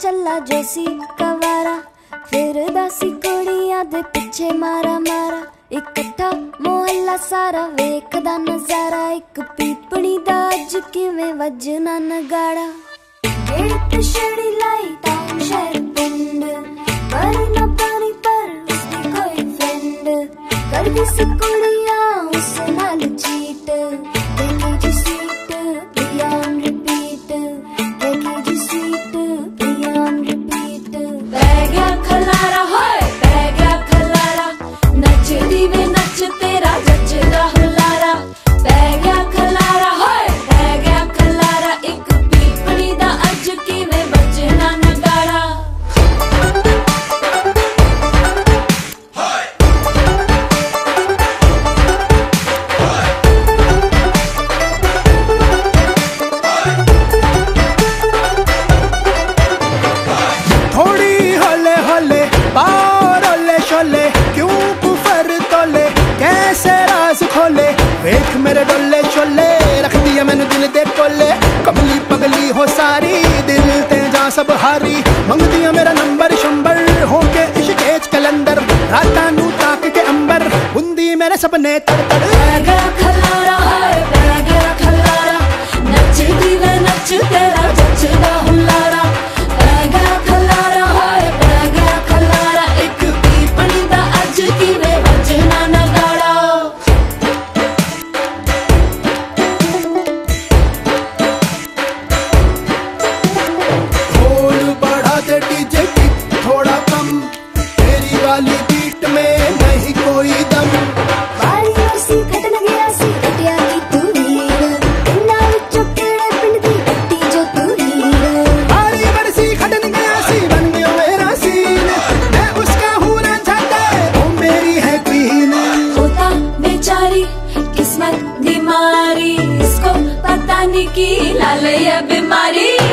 चला जोसी कवारा, फिर दासी कुड़ियां दे पिछे मारा मारा। इकट्ठा मोहल्ला सारा वेखदा नजारा, एक पीपणी दा अज किवें वजना नगाड़ा। गेट छड़ी लाई टाउन शहर पिंड, पर ना पानी पर उसदी कोई फ्रेंड। करदी सी कुड़ियां उस नाल चीट, देखे जी स्वीट बियॉन्ड रिपीट, देखे जी स्वीट बियॉन्ड रिपीट। बह गया खलारा होए बह गया खलारा, नचदी वे नच तेरा जचदा हुलारा। बह गया खलारा होए बह गया खलारा, एक पीपणी दा अज किवें बजना नगाड़ा। थोड़ी हले हले बार ओले शोले, क्यों कुफर तोले कैसे राज खोले। वेख मेरे डोले शोले, रख दिया मैंने दिल दे कोले। कमली पगली हो सारी, दिल ते जा सब हारी। मंग दिया मेरा नंबर शंबर, होके इश्क़ कलंदर। राता नू ताक के अंबर, बुंदी मेरे सपने तड़ तड़। बह गया खलारा हाय बह गया खलारा, नचदी वे नच तेरा जचदा हुलारा। बह गया खलारा हाय बह गया खलारा, एक पीपणी दा अज किवें वजना नगाड़ा। ढोल बढ़ा दे डीजे की थोड़ा कम, तेरी वाली बीट में नहीं कोई दम। वारी उसी खटन गया सी कटिया की तू हीर, पिंडा विचों केड़े पिंड दी कट्टी जो तू हीर। बारी बरसी खटन गया सी, बन गया मेरा सीन। मैं उसका हूँ रांझा, वो मेरी है क्वीन। होता बेचारी किस्मत दी मारी, इसको पता नहीं की लाल ये बीमारी।